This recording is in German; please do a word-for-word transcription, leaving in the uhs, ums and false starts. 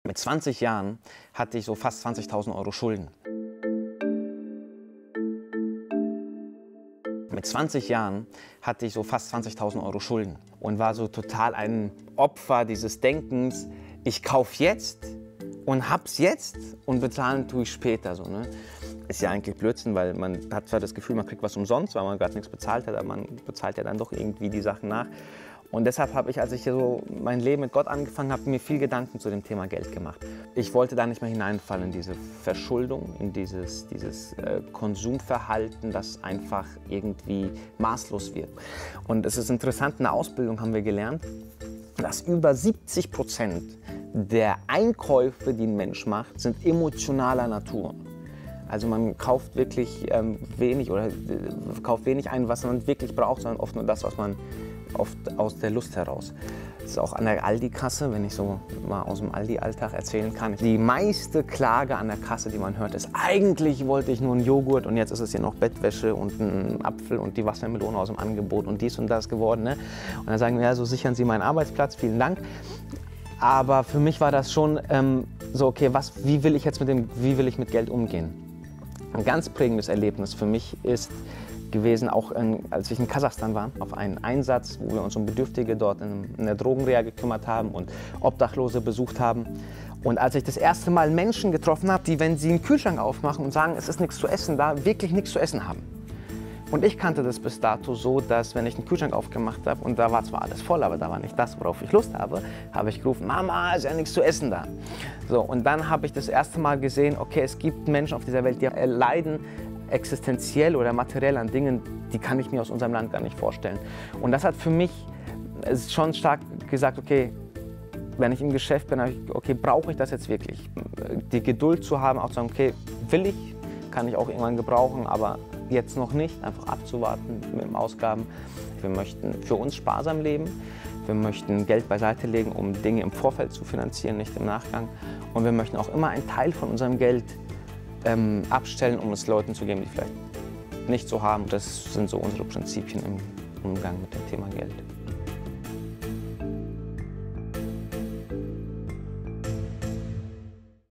Mit zwanzig Jahren hatte ich so fast zwanzigtausend Euro Schulden. Mit zwanzig Jahren hatte ich so fast zwanzigtausend Euro Schulden und war so total ein Opfer dieses Denkens, ich kaufe jetzt und hab's jetzt und bezahlen tue ich später. So, ne? Ist ja eigentlich Blödsinn, weil man hat zwar das Gefühl, man kriegt was umsonst, weil man gerade nichts bezahlt hat, aber man bezahlt ja dann doch irgendwie die Sachen nach. Und deshalb habe ich, als ich so mein Leben mit Gott angefangen habe, mir viel Gedanken zu dem Thema Geld gemacht. Ich wollte da nicht mehr hineinfallen in diese Verschuldung, in dieses, dieses äh, Konsumverhalten, das einfach irgendwie maßlos wird. Und es ist interessant, in der Ausbildung haben wir gelernt, dass über siebzig Prozent der Einkäufe, die ein Mensch macht, sind emotionaler Natur. Also man kauft wirklich ähm, wenig oder äh, kauft wenig ein, was man wirklich braucht, sondern oft nur das, was man oft aus der Lust heraus. Das ist auch an der Aldi-Kasse, wenn ich so mal aus dem Aldi-Alltag erzählen kann. Die meiste Klage an der Kasse, die man hört, ist, eigentlich wollte ich nur einen Joghurt und jetzt ist es hier noch Bettwäsche und ein Apfel und die Wassermelone aus dem Angebot und dies und das geworden. Ne? Und dann sagen wir, ja, so sichern Sie meinen Arbeitsplatz, vielen Dank. Aber für mich war das schon ähm, so, okay, was, wie will ich jetzt mit dem, wie will ich mit Geld umgehen? Ein ganz prägendes Erlebnis für mich ist gewesen, auch in, als ich in Kasachstan war, auf einen Einsatz, wo wir uns um Bedürftige dort in, in der Drogenreha gekümmert haben und Obdachlose besucht haben. Und als ich das erste Mal Menschen getroffen habe, die, wenn sie einen Kühlschrank aufmachen und sagen, es ist nichts zu essen da, wirklich nichts zu essen haben. Und ich kannte das bis dato so, dass wenn ich einen Kühlschrank aufgemacht habe und da war zwar alles voll, aber da war nicht das, worauf ich Lust habe, habe ich gerufen, Mama, ist ja nichts zu essen da. So, und dann habe ich das erste Mal gesehen, okay, es gibt Menschen auf dieser Welt, die leiden existenziell oder materiell an Dingen, die kann ich mir aus unserem Land gar nicht vorstellen. Und das hat für mich schon stark gesagt, okay, wenn ich im Geschäft bin, okay, brauche ich das jetzt wirklich? Die Geduld zu haben, auch zu sagen, okay, will ich, kann ich auch irgendwann gebrauchen, aber jetzt noch nicht, einfach abzuwarten mit den Ausgaben. Wir möchten für uns sparsam leben, wir möchten Geld beiseite legen, um Dinge im Vorfeld zu finanzieren, nicht im Nachgang. Und wir möchten auch immer einen Teil von unserem Geld ähm, abstellen, um es Leuten zu geben, die vielleicht nicht so haben. Das sind so unsere Prinzipien im Umgang mit dem Thema Geld.